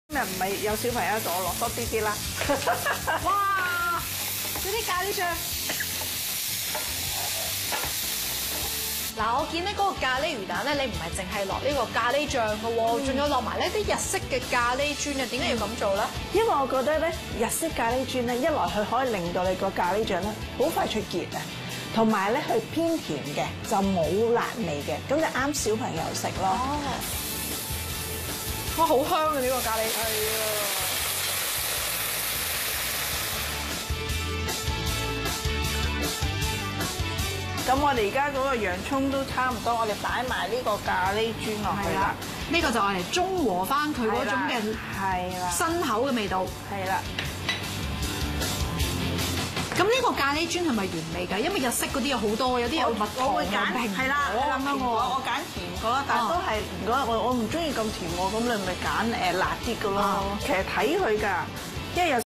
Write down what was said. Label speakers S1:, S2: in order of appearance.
S1: 今日唔係有小朋友就我落多啲啦。
S2: 哇！嗰啲咖喱醬。嗱，我見咧嗰個咖喱魚蛋咧，你唔係淨係落呢個咖喱醬嘅喎，仲有落埋呢啲日式嘅咖喱磚啊！點解要咁做咧？
S1: 因為我覺得咧，日式咖喱磚咧，一來佢可以令到你個咖喱醬咧好快出結啊，同埋咧佢偏甜嘅，就冇辣味嘅，咁就啱小朋友食咯。
S2: 哦，哇，好香啊！呢個咖喱係啊。
S1: 咁我哋而家嗰個洋葱都差唔多，我哋擺埋呢個咖喱磚落去啦。
S2: 呢個就係嚟中和翻佢嗰種嘅新口嘅味道。
S1: 係啦。
S2: 咁呢個咖喱磚係咪原味㗎？因為日式嗰啲有好多，有啲有蜜糖
S1: 我會揀
S2: 蘋果
S1: 係啦，
S2: 咁樣喎。
S1: 我揀甜個，但係都係如果我唔中意咁甜喎，咁你咪揀辣啲嘅咯。其實睇佢㗎，因為有。